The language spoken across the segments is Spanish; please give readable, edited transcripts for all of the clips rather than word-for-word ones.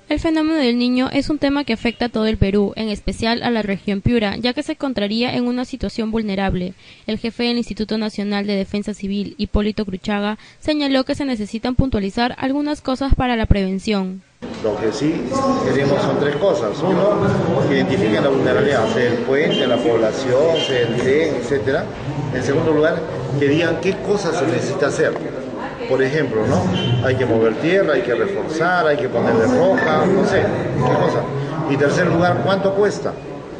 El fenómeno del Niño es un tema que afecta a todo el Perú, en especial a la región Piura, ya que se encontraría en una situación vulnerable. El jefe del Instituto Nacional de Defensa Civil, Hipólito Cruchaga, señaló que se necesitan puntualizar algunas cosas para la prevención. Lo que sí queremos son tres cosas. Uno, que identifiquen la vulnerabilidad, sea el puente, la población, sea el tren, etc. En segundo lugar, que digan qué cosas se necesita hacer. Por ejemplo, ¿no? Hay que mover tierra, hay que reforzar, hay que ponerle roca, no sé, qué cosa. Y tercer lugar, ¿cuánto cuesta?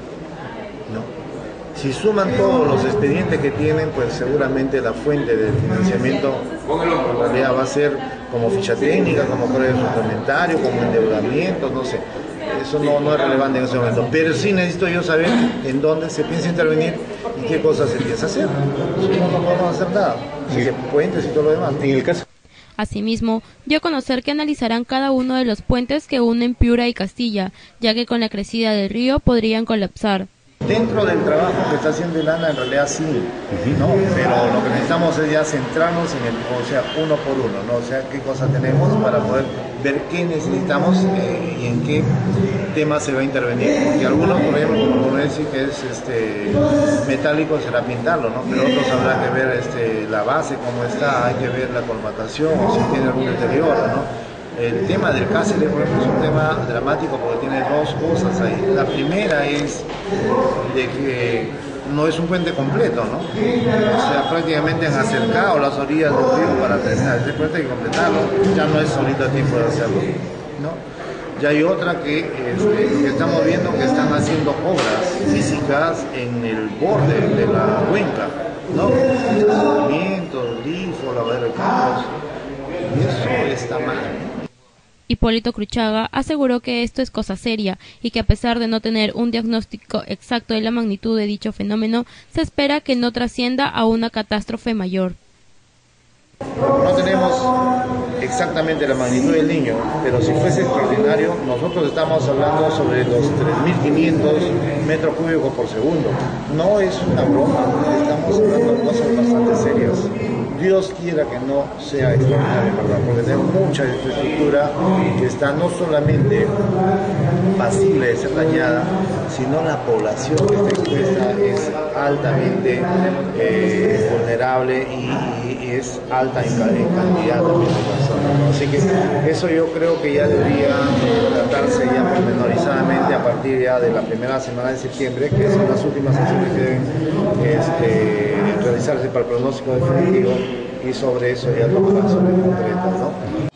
¿No? Si suman todos los expedientes que tienen, pues seguramente la fuente de financiamiento en realidad va a ser como ficha técnica, como crédito suplementario, como endeudamiento, no sé. Eso no es relevante en ese momento. Pero sí necesito yo saber en dónde se piensa intervenir y qué cosas se piensa hacer. Si no, no podemos hacer nada. Así que puentes y todo lo demás. En el caso... Asimismo, dio a conocer que analizarán cada uno de los puentes que unen Piura y Castilla, ya que con la crecida del río podrían colapsar. Dentro del trabajo que está haciendo Ilana, en realidad sí, ¿no? Pero lo que necesitamos es ya centrarnos en uno por uno, ¿no? O sea, qué cosas tenemos para poder ver qué necesitamos y en qué tema se va a intervenir. Porque algunos, por ejemplo, como decir que es metálico, será pintarlo, ¿no? Pero otros habrá que ver la base, cómo está, hay que ver la colmatación, o si tiene algún deterioro, ¿no? El tema del Cáceres, por ejemplo, es un tema dramático porque tiene dos cosas ahí. La primera es de que no es un puente completo, ¿no? O sea, prácticamente han acercado las orillas del río para terminar. Ese puente hay que completarlo, ya no es ahorita tiempo de hacerlo, ¿no? Ya hay otra que estamos viendo que están haciendo obras físicas en el borde de la cuenca, ¿no? Estacionamientos, grifos, lavadero de carros, y eso está mal, ¿no? Hipólito Cruchaga aseguró que esto es cosa seria y que a pesar de no tener un diagnóstico exacto de la magnitud de dicho fenómeno, se espera que no trascienda a una catástrofe mayor. No tenemos exactamente la magnitud del Niño, pero si fuese extraordinario, nosotros estamos hablando sobre los 3.500 metros cúbicos por segundo. No es una broma, estamos hablando de cosas bastante serias. Dios quiera que no sea extraordinario, ¿verdad? Porque tenemos mucha infraestructura que está no solamente pasible de ser dañada, sino la población que está expuesta es altamente vulnerable y es alta en cantidad también de personas, ¿no? Así que eso yo creo que ya debería tratarse ya pormenorizadamente a partir ya de la primera semana de septiembre, que son las últimas acciones que deben realizarse para el pronóstico definitivo, y sobre eso ya tomar acciones concretas, ¿no?